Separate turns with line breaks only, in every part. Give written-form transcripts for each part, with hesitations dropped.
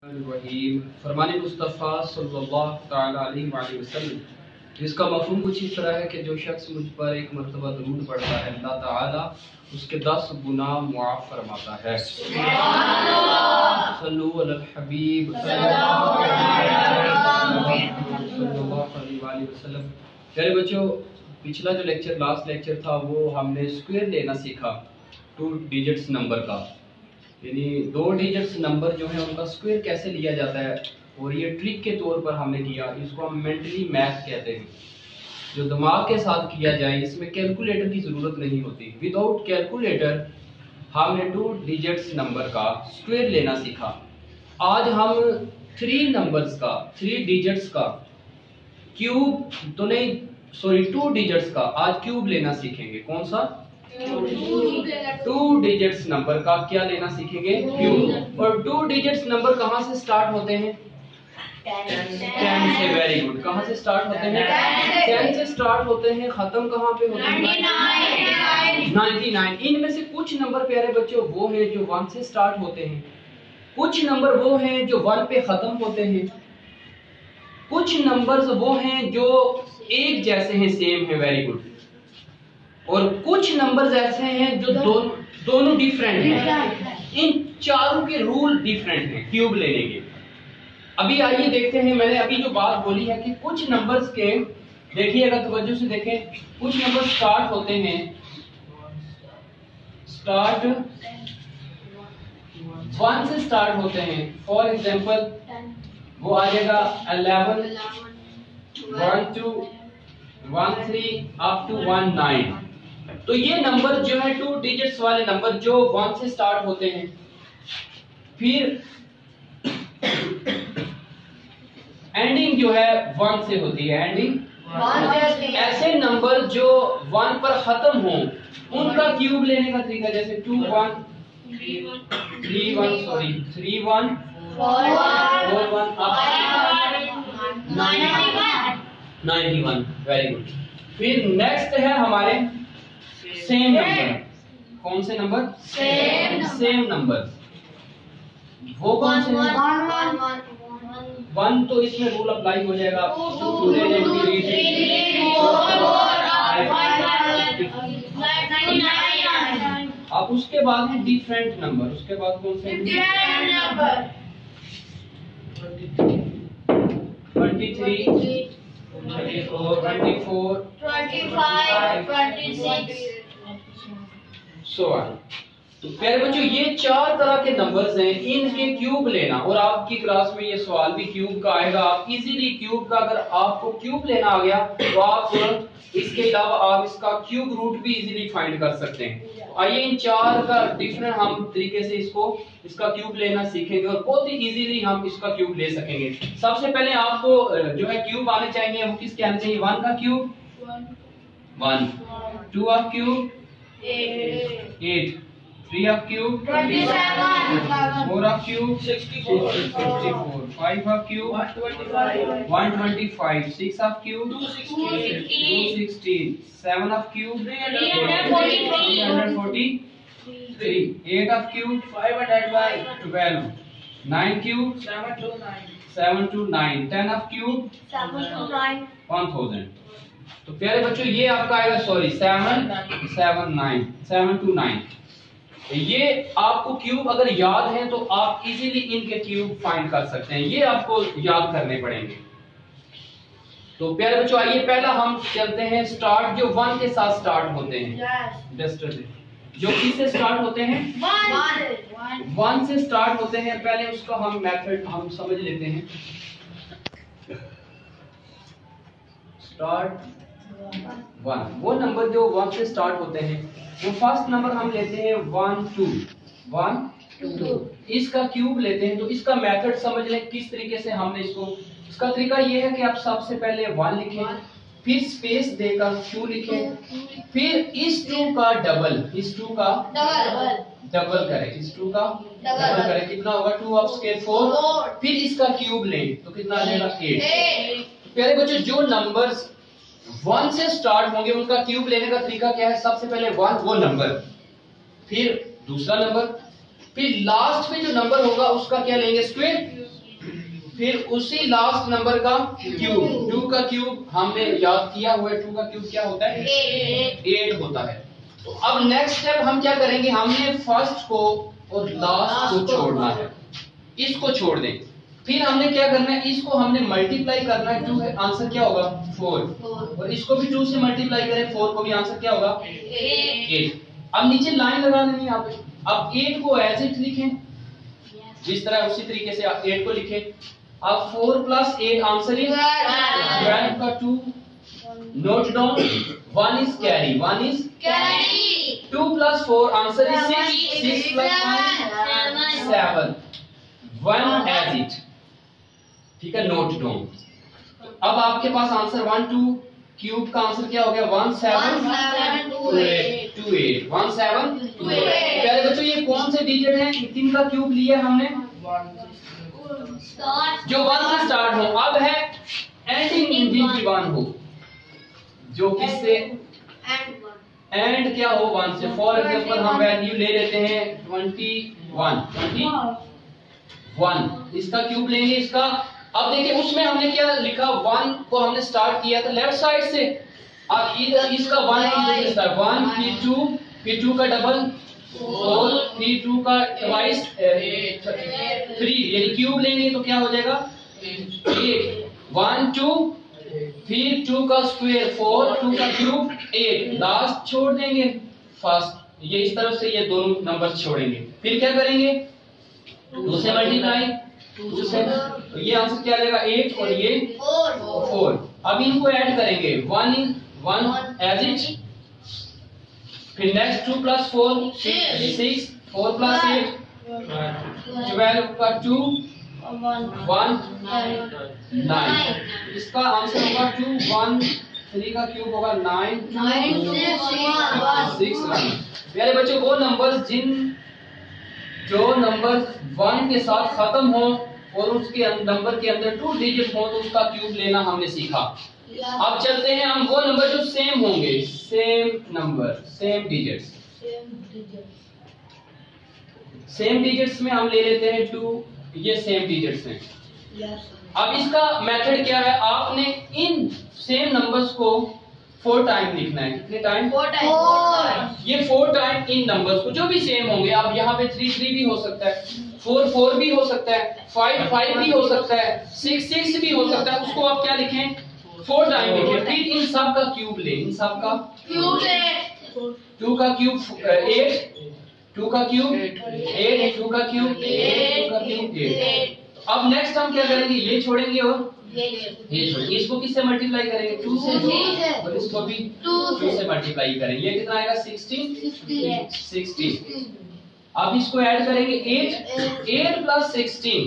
फरमाने मुस्तफ़ा सल्लल्लाहु तआला अलैहि वसल्लम, जिसका मफ़हूम कुछ इस तरह है कि जो शख्स मुझ पर एक मरतबा दरूद पढ़ता है अल्लाह ताला उसके 10 गुनाह मुआफ़ फरमाता है। सल्लु अलल हबीब सल्लल्लाहु अलैहि वसल्लम। प्यारे बच्चों, पिछला जो लेक्चर लास्ट लेक्चर था वो हमने स्क्वायर लेना सीखा 2 डिजिट्स नंबर का, यानी 2 डिजिट्स नंबर जो है उनका स्क्वायर कैसे लिया जाता है, और ये ट्रिक के तौर पर हमने किया। इसको हम मेंटली मैथ कहते हैं, जो दिमाग के साथ किया जाए, इसमें कैलकुलेटर की ज़रूरत नहीं होती। विदाउट कैलकुलेटर हमने 2 डिजिट्स नंबर का स्क्वायर लेना सीखा। आज हम 3 नंबर्स का 3 डिजिट्स का क्यूब तो नहीं, सॉरी 2 डिजिट्स का आज क्यूब लेना सीखेंगे। कौन सा? 2 डिजिट्स नंबर का क्या लेना सीखेंगे? क्यूब। और 2 डिजिट्स नंबर कहाँ से स्टार्ट होते हैं? 10 से। Very good. कहाँ से स्टार्ट होते हैं? 10 से स्टार्ट होते हैं। खत्म कहाँ पे होते हैं? 99। इनमें से कुछ नंबर प्यारे बच्चों वो हैं जो 1 से स्टार्ट होते हैं, कुछ नंबर वो हैं जो 1 पे खत्म होते हैं, कुछ नंबर्स वो हैं जो एक जैसे हैं, सेम है। Very good. और कुछ नंबर्स ऐसे हैं जो दोनों डिफरेंट हैं। इन चारों के रूल डिफरेंट हैं क्यूब लेने के। अभी आइए देखते हैं, मैंने अभी जो बात बोली है कि कुछ नंबर्स के, देखिएगा तवज्जो से देखें, कुछ नंबर स्टार्ट होते हैं, स्टार्ट 1 से स्टार्ट होते हैं। फॉर एग्जांपल वो आ जाएगा 11, 1 2 1 3 अप टू 19। तो ये नंबर जो है 2 डिजिट्स वाले नंबर जो 1 से स्टार्ट होते हैं, फिर एंडिंग जो है 1 से होती है, एंडिंग। ऐसे नंबर जो 1 पर खत्म हो उनका क्यूब लेने का तरीका, जैसे 2 1 3 1 सॉरी 3 1 4 1 91। Very good. फिर नेक्स्ट है हमारे सेम नंबर। कौन से नंबर? Same number. वो कौन से हैं? 1 तो इसमें रूल अप्लाई हो जाएगा। अब उसके बाद है डिफरेंट नंबर। उसके बाद कौन से? 23 24 25 सो ऑन। तो प्यारे बच्चों, ये 4 तरह के नंबर्स हैं, इनके क्यूब लेना। और आपकी क्लास में ये सवाल भी क्यूब का आएगा। आप इजीली क्यूब का, अगर आपको क्यूब लेना आ गया तो आप इसके अलावा आप इसका क्यूब रूट भी इजीली फाइंड कर सकते हैं। आइए इन 4 का डिफरेंट हम तरीके से इसका क्यूब लेना सीखेंगे और बहुत ही इजीली हम इसका क्यूब ले सकेंगे। सबसे पहले आपको जो है क्यूब आने चाहिए, वो किसके आने चाहिए? 1 का cube 1, 2 of cube 8, 3 of cube 27, 4 of cube 64, 5 of cube 125, 6 of cube 216, 7 of cube 343, 8 of cube 512, 9 cube 729, 10 of cube 1000। तो प्यारे बच्चों ये आपका आएगा, सॉरी 729। ये आपको क्यूब अगर याद है तो आप इजीली इनके क्यूब फाइंड कर सकते हैं। ये आपको याद करने पड़ेंगे। तो प्यारे बच्चों आइए पहला हम चलते हैं स्टार्ट, जो 1 के साथ स्टार्ट होते हैं। जो किससे स्टार्ट होते हैं? 1 से स्टार्ट होते हैं। पहले उसका हम मेथड हम समझ लेते हैं। स्टार्ट 1, वो नंबर जो 1 से स्टार्ट होते हैं, वो फर्स्ट नंबर हम लेते हैं 1 2 1 2। इसका क्यूब लेते हैं। तो इसका मेथड समझ लें किस तरीके से हमने इसका तरीका ये है कि आप सबसे पहले 1 लिखें, फिर स्पेस देकर 2 लिखें, फिर इस 2 का डबल करें, इस 2 का डबल करें। कितना होगा? 2 ऑफ स्क्वायर 4। फिर इसका क्यूब लें तो कितना आ जाएगा? 8। प्यारे बच्चों, जो नंबर्स 1 से स्टार्ट होंगे उनका क्यूब लेने का तरीका क्या है? सबसे पहले 1 वो नंबर, फिर दूसरा नंबर, फिर लास्ट में जो नंबर होगा उसका क्या लेंगे? स्क्वायर। फिर उसी लास्ट नंबर का क्यूब, 2 का क्यूब हमने याद किया हुआ है, 2 का क्यूब क्या होता है 8 होता है। तो अब नेक्स्ट स्टेप हम क्या करेंगे, हमने फर्स्ट को और लास्ट को छोड़ना है, इसको छोड़ दें। फिर हमने क्या करना है, इसको हमने मल्टीप्लाई करना है, 2 है आंसर क्या होगा 4, और इसको भी 2 से मल्टीप्लाई करें 4 को भी आंसर क्या होगा 8। अब नीचे लाइन लगा देनी है यहाँ पे। अब 8 को एज इट लिखें, जिस तरह उसी तरीके से 8 को लिखें। अब 4 प्लस 8 आंसर इज 12 का 2, note down 1 is carry, 1 is carry, 2 plus 4 answer is 6, 6 plus 1 7, 1 as it, ठीक है, नोट डाउन। अब आपके पास आंसर 1 2 क्यूब का आंसर क्या हो गया 1728, 1728। प्यारे बच्चों ये कौन से डिजिट हैं, कितने का क्यूब लिया हमने, जो 1 से स्टार्ट हो। अब है एंडिंग इंडियन की 1 हो, जो किससे एंड क्या हो 1 से। फॉर एग्जांपल हम वैल्यू ले लेते हैं 21, इसका क्यूब लेंगे इसका। अब देखिए उसमें हमने क्या लिखा, 1 को हमने स्टार्ट किया था लेफ्ट साइड से, अब इधर इसका 1 है, इधर से 1 फिर 2 का डबल 4, फिर 2 का ट्वाइस 3, यानी क्यूब लेंगे तो क्या हो जाएगा 8, 1 2, फिर 2 का स्क्वायर 4, 2 का क्यूब 8, लास्ट छोड़ देंगे फर्स्ट, ये इस तरफ से ये दोनों नंबर छोड़ेंगे। फिर क्या करेंगे 2 से मल्टीप्लाई, 2 से, तो ये आंसर क्या आएगा 8 और ये 4। अब इनको ऐड करेंगे 1 इन 1 एज इट, फिर नेक्स्ट 2 प्लस 4 6, 4 प्लस 8 12 का 2 1 9, इसका आंसर होगा 2 1 3 का क्यूब होगा 9 6 1। प्यारे बच्चों वो नंबर जो नंबर 1 के साथ खत्म हो और उसके नंबर के अंदर 2 डिजिट हो तो उसका क्यूब लेना हमने सीखा। अब चलते हैं हम वो नंबर जो सेम होंगे, same number same digits, same digits में हम ले लेते हैं 2, ये सेम डिजिट्स हैं। अब इसका मेथड क्या है, आपने इन सेम नंबर्स को 4 टाइम लिखना है। कितने टाइम 4 टाइम, ये 4 टाइम इन नंबर्स को जो भी सेम होंगे। अब यहाँ पे 3 3 भी हो सकता है, 4 4 भी हो सकता है, 5 5 भी हो सकता है, 6 6 भी हो सकता है, उसको आप क्या लिखें 4 टाइम लिखें। फिर इन सब का क्यूब ले, इन सब का क्यूब ले, 2 का क्यूब 8, 2 का क्यूब 8, 2 का क्यूब 8, 2 का क्यूब 8। अब नेक्स्ट हम क्या करेंगे, ये छोड़ेंगे और ये छोड़ेंगे, इसको किससे मल्टीप्लाई करेंगे 2 से, और इसको भी 2 से मल्टीप्लाई करेंगे। ये कितना आएगा 16। अब इसको ऐड करेंगे 8 प्लस 16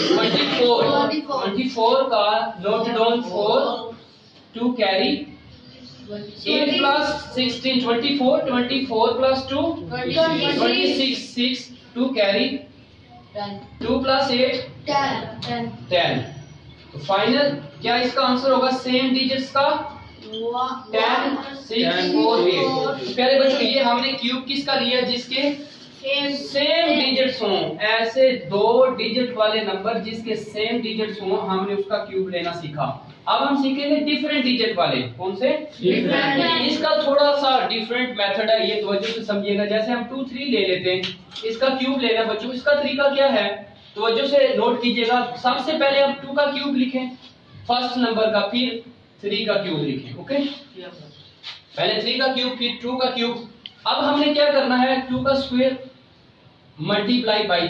24 का note down 4 2 carry, 8 plus 16 24 plus 2 26 6 2 carry, 2 plus 8 10। तो फाइनल क्या इसका आंसर होगा सेम डिजिट्स का 10 6 4 8। प्यारे बच्चों ये हमने क्यूब किसका लिया, जिसके सेम डिजिट्स हों, ऐसे 2 डिजिट वाले नंबर जिसके सेम डिजिट्स हों हमने उसका क्यूब लेना सीखा। अब हम सीखेंगे डिफरेंट डिजिट वाले, कौन से डिफरेंट। इसका थोड़ा सा डिफरेंट मेथड है, ये तवज्जो से समझिएगा। जैसे हम 2 3 ले लेते हैं, इसका क्यूब लेना बच्चों, इसका तरीका क्या है तवज्जो से नोट कीजिएगा। सबसे पहले हम 2 का क्यूब लिखें फर्स्ट नंबर का, फिर 3 का क्यूब लिखें, ओके। पहले 3 का क्यूब फिर 2 का क्यूब। अब हमने क्या करना है 2 का स्क्वायर मल्टीप्लाई बाई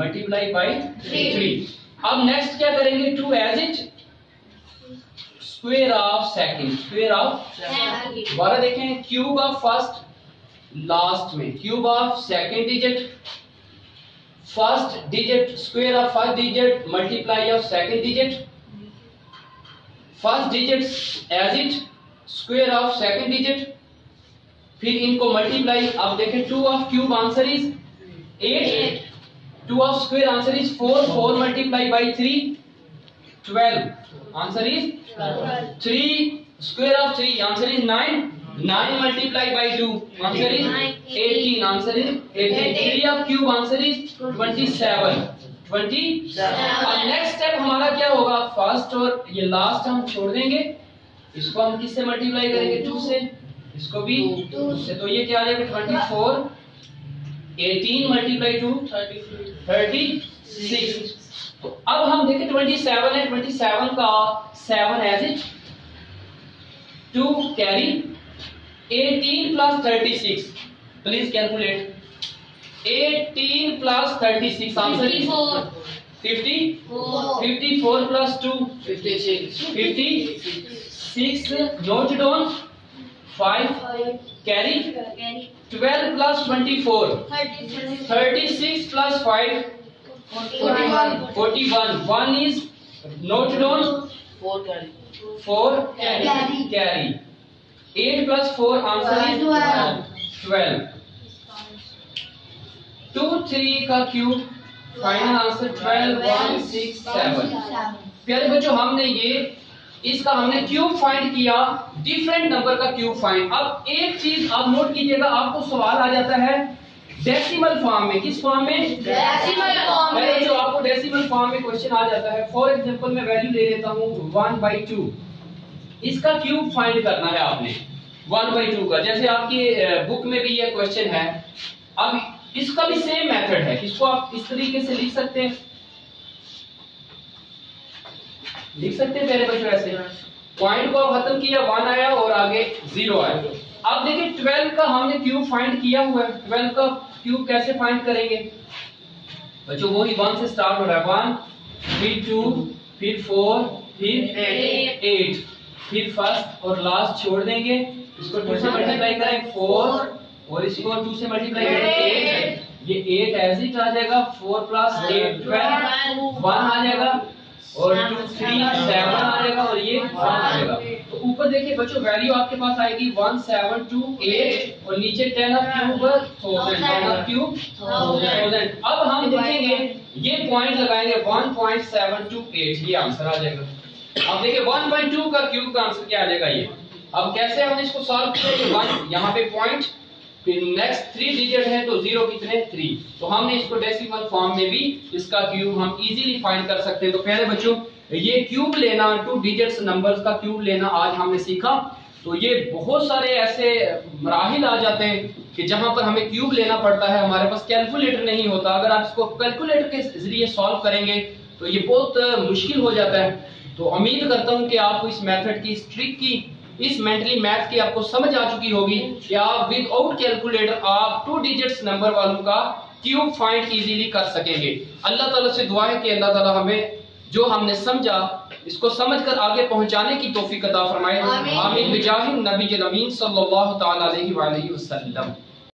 3। अब नेक्स्ट क्या करेंगे 2 as it square of second, दोबारा देखें क्यूब ऑफ फर्स्ट लास्ट में, cube of second digit first digit, square of first digit multiply of second digit, first digit as it square of second digit, फिर इनको multiply. अब देखें 2 of cube answer is 8, 2 of square answer is 4 multiply by 3 12 answer is 3 square of 3 answer is 9 multiply by 2 answer is 18 answer is 18। 3 of cube answer is 27। अब next step हमारा क्या होगा, first और ये लास्ट हम छोड़ देंगे, इसको हम किससे मल्टीप्लाई करेंगे, 2 से, इसको भी 2 से, तो ये क्या आ जाएगा 24, 18 मल्टीप्लाई 2 36। तो अब हम देखें 27 है, 27 का 7 as it 2 carry 18 plus 36, please calculate 18 plus 36 answer is 54 plus 2 56 note down 5 carry 12 plus 24 36 plus 5 41 1 is note down 4 carry 8 plus 4 answer is 12 2 3 का क्यूब फाइनल आंसर 12 1 6 7। प्यारे बच्चों हमने ये इसका हमने क्यूब फाइंड किया, डिफरेंट नंबर का क्यूब फाइंड। अब एक चीज आप नोट कीजिएगा, आपको सवाल आ जाता है डेसिमल फॉर्म में। किस फॉर्म में? डेसिमल फॉर्म में। जो आपको डेसिमल फॉर्म में क्वेश्चन आ जाता है, फॉर एग्जांपल मैं वैल्यू ले लेता हूं 1/2, इसका क्यूब फाइंड करना है आपने 1/2 का। जैसे आपकी बुक में भी ये क्वेश्चन है। अब इसका भी सेम मेथड है, इसको आप इस तरीके से लिख सकते हैं, मेरे बच्चों ऐसे पॉइंट को खत्म किया, 1 आया और आगे 0 आया। अब देखिए 12 का हमने क्यूब फाइंड किया हुआ है, 12 का क्यूब कैसे फाइंड करेंगे बच्चों? वो ही 1 से स्टार्ट हो रहा है, 1 फिर 2 फिर 4 फिर 8 फिर फर्स्ट और लास्ट छोड़ देंगे, इसको 2 से मल्टीप्लाई करें 4 और इसको 2 से मल्टीप्लाई करें 8, ये 8 एज इट आ जाएगा, 4 प्लस 8 12 1 आ जाएगा और 2 3 7 आ जाएगा और ये 1 आ जाएगा। तो ऊपर देखिए बच्चों वैल्यू आपके पास आएगी 1728 और नीचे 10 ऑफ क्यूब 1000। अब हम देखेंगे ये पॉइंट लगाएंगे 1.728, ये आंसर आ जाएगा। अब देखिए 1/2 का क्यूब का आंसर क्या आ जाएगा ये। अब कैसे हम इसको सॉल्व करेंगे? 1 यहाँ पे पॉइंट, फिर नेक्स्ट 3 डिजिट है तो 0 कितने 3, तो हमने इसको डेसिमल फॉर्म में भी इसका क्यूब हम इजीली फाइंड कर सकते हैं। तो पहले बच्चों ये क्यूब लेना, 2 डिजिट्स नंबर्स का क्यूब लेना आज हमने सीखा। तो ये बहुत सारे ऐसे मराहिल आ जाते हैं कि जहां पर हमें क्यूब लेना पड़ता है, हमारे पास कैलकुलेटर नहीं होता। अगर आप इसको कैलकुलेटर के जरिए सॉल्व करेंगे तो ये बहुत मुश्किल हो जाता है। तो उम्मीद करता हूं कि आपको इस मेथड की, इस ट्रिक की, इस मेंटली मैथ की आपको समझ आ चुकी होगी कि आप विदाउट कैलकुलेटर आप 2 डिजिट्स नंबर वालों का क्यूब फाइंड इजीली कर सकेंगे। अल्लाह ताला से दुआ है कि अल्लाह ताला हमें जो हमने समझा इसको समझकर आगे पहुंचाने की तौफीक अता फरमाए। आमीन बिजाहिन नबी अमीन सल्लल्लाहु तआला अलैहि वसल्लम।